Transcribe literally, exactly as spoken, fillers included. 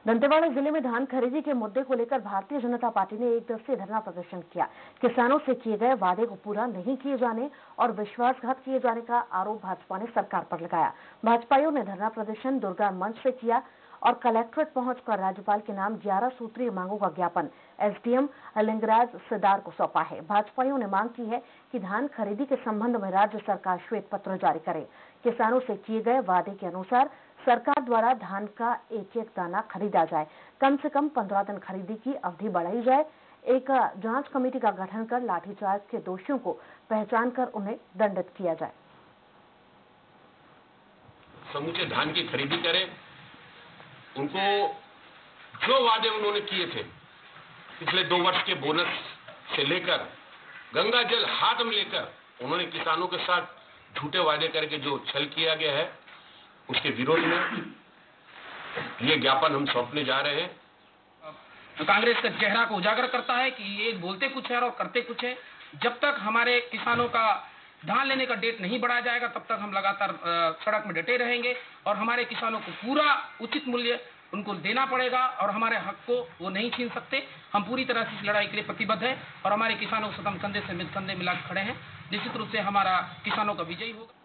दंतेवाड़ा जिले में धान खरीदी के मुद्दे को लेकर भारतीय जनता पार्टी ने एक दिवसीय धरना प्रदर्शन किया। किसानों से किए गए वादे को पूरा नहीं किए जाने और विश्वासघात किए जाने का आरोप भाजपा ने सरकार पर लगाया। भाजपाइयों ने धरना प्रदर्शन दुर्गा मंच से किया और कलेक्ट्रेट पहुंचकर राज्यपाल के नाम ग्यारह सूत्रीय मांगों का ज्ञापन एसडीएम लिंगराज सिदार को सौंपा है। भाजपाइयों ने मांग की है कि धान खरीदी के संबंध में राज्य सरकार श्वेत पत्र जारी करे। किसानों से किए गए वादे के अनुसार सरकार द्वारा धान का एक एक दाना खरीदा जाए, कम से कम पंद्रह दिन खरीदी की अवधि बढ़ाई जाए, एक जांच कमेटी का गठन कर लाठीचार्ज के दोषियों को पहचान कर उन्हें दंडित किया जाए। समूचे धान की खरीदी करें, उनको जो वादे उन्होंने किए थे पिछले दो वर्ष के बोनस से लेकर गंगा जल हाथ में लेकर उन्होंने किसानों के साथ झूठे वादे करके जो छल किया गया है उसके विरोध में ये ज्ञापन हम सौंपने जा रहे हैं। तो कांग्रेस का चेहरा को उजागर करता है कि ये बोलते कुछ है और करते कुछ है। जब तक हमारे किसानों का धान लेने का डेट नहीं बढ़ाया जाएगा तब तक हम लगातार सड़क में डटे रहेंगे और हमारे किसानों को पूरा उचित मूल्य उनको देना पड़ेगा और हमारे हक को वो नहीं छीन सकते। हम पूरी तरह से इस लड़ाई के लिए प्रतिबद्ध हैं और हमारे किसानों के साथ हम कंधे से कंधे मिलाकर खड़े हैं। निश्चित रूप से हमारा किसानों का विजय होगा।